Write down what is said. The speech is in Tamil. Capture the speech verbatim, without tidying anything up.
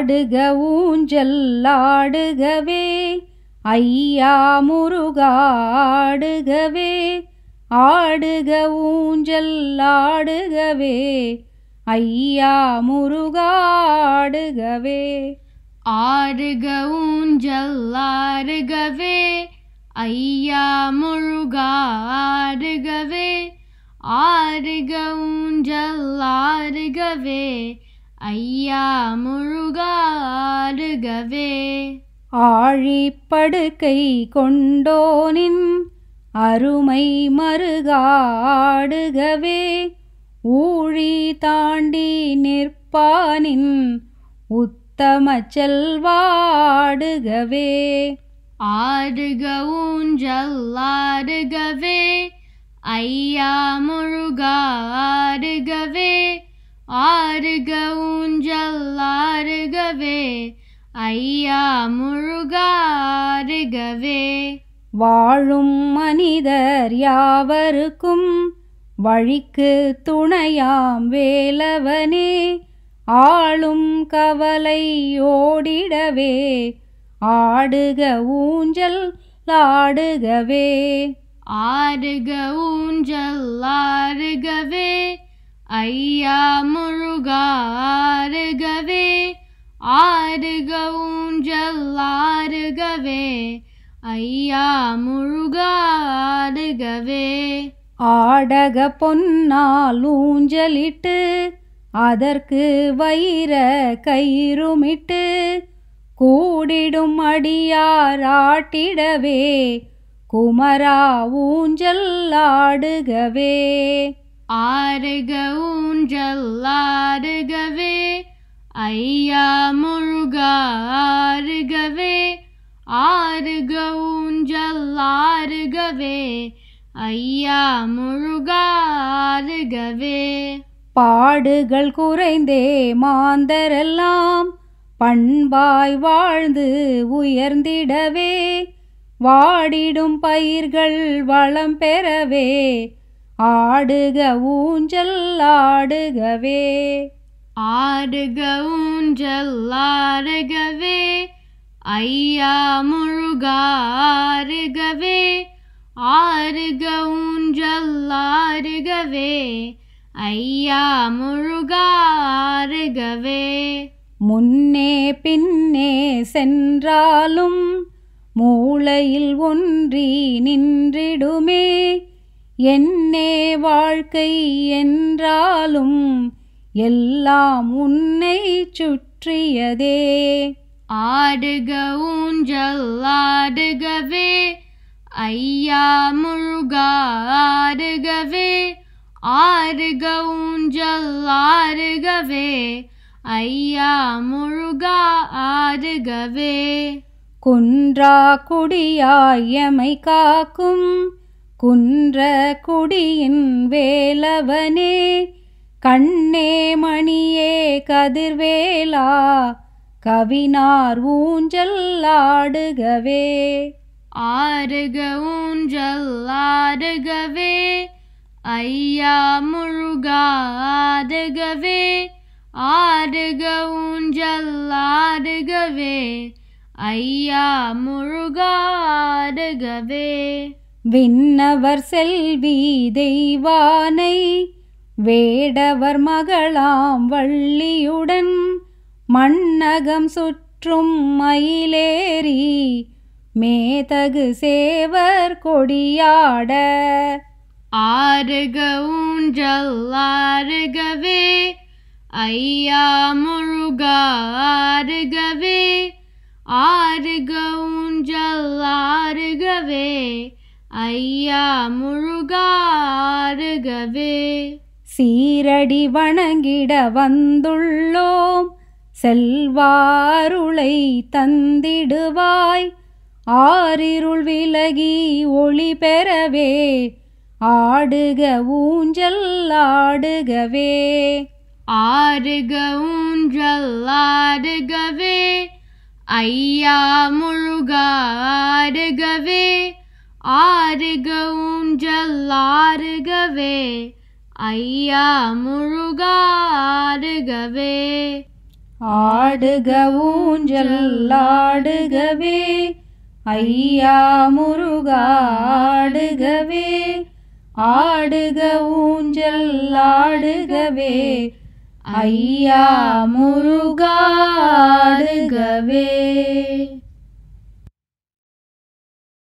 ஆடுக ஊஞ்சல் ஆடுகவே ஐயா முருகா ஆடுகவே ஆடுக ஊஞ்சல் ஆடுகவே ஐயா முருகா ஆடுகவே ஆடுக ஊஞ்சல் ஆடுகவே ஐயா முருகா ஆடுகவே ஆடுக ஊஞ்சல் ஆடுகவே ஐயா முருகா ஆடுகவே ஆழிப்படுக்கை கொண்டோனின் அருமை மருகாடுகவே ஊழி தாண்டி நிற்பானின் உத்தம செல்வாடுகவே ஆடுக ஊஞ்சல் ஆடுகவே ஐயா முருகா ஆடுகவே ஆடுக ஊஞ்சல் ஆடுகவே ஐயா முருகா ஆடுகவே வாழும் மனிதர் யாவருக்கும் வழிக்கு துணையாம் வேலவனே ஆளும் கவலை ஓடிடவே ஆடுக ஊஞ்சல் ஆடுகவே ஆடுக ஊஞ்சல் ஆடுகவே ஐயா முருகா ஆடுகவே ஆடுக ஊஞ்சல் ஆடுகவே ஐயா முருகா ஆடுகவே ஆடக பொன்னால் ஊஞ்சலிட்டு அதற்கு வைர கயிறுமிட்டு கூடிடும் அடியார் ஆட்டிடவே குமரா ஊஞ்சல் ஆடுகவே ஆடுக ஊஞ்சல் ஆடுகவே ஐயா முருகா ஆடுகவே ஆடுக ஊஞ்சல் ஆடுகவே ஐயா முருகா ஆடுகவே பாடுகள் குறைந்தே மாந்தரெல்லாம் பண்பாய் வாழ்ந்து உயர்ந்திடவே வாடிடும் பயிர்கள் வளம் பெறவே ஆடுக ஊஞ்சல் ஆடுகவே ஆடுக ஊஞ்சல் ஆடுகவே ஐயா முருகா ஆடுகவே ஆடுக ஊஞ்சல் ஆடுகவே ஐயா முருகா ஆடுகவே முன்னே பின்னே சென்றாலும் மூளையில் ஒன்றி நின்றிடுமே என்னே வாழ்க்கை என்றாலும் எல்லாம் உன்னை சுற்றியதே ஆடுக ஊஞ்சல் ஆடுகவே ஐயா முருகா ஆடுகவே ஆடுக ஊஞ்சல் ஆடுகவே ஐயா முருகா ஆடுகவே குன்றா குடியாயமை காக்கும் குன்ற குடியின் வேலவனே கண்ணே மணியே கதிர்வேலா கவினார் ஊஞ்சல் ஆடுகவே ஆடுக ஊஞ்சல் ஆடுகவே ஐயா முருகா ஆடுகவே ஆடுக ஊஞ்சல் ஆடுகவே ஐயா முருகா ஆடுகவே விண்ணவர் செல்வி தெய்வானை வேடவர் மகளாம் வள்ளியுடன் மண்ணகம் சுற்றும் மயிலேறி மேதகு சேவர் கொடியாட ஆடுக ஊஞ்சல் ஆடுகவே ஐயா முருகா ஆடுகவே ஆடுக ஊஞ்சல் ஆடுகவே ஐயா முருகா ஆடுகவே சீரடி வணங்கிட வந்துள்ளோம் செல்வாருளை தந்திடுவாய் ஆரிருள் விலகி ஒளி பெறவே ஆடுக ஊஞ்சல் ஆடுகவே ஆடுக ஊஞ்சல் ஆடுகவே ஐயா முருகா ஆடுகவே ஆடுக ஊஞ்சல் ஆடுகவே ஐயா முருகா ஆடுகவே ஆடுக ஊஞ்சல் ஆடுகவே ஐயா முருகா ஆடுகவே ஆடுக ஊஞ்சல் ஆடுகவே ஐயா முருகா ஆடுகவே.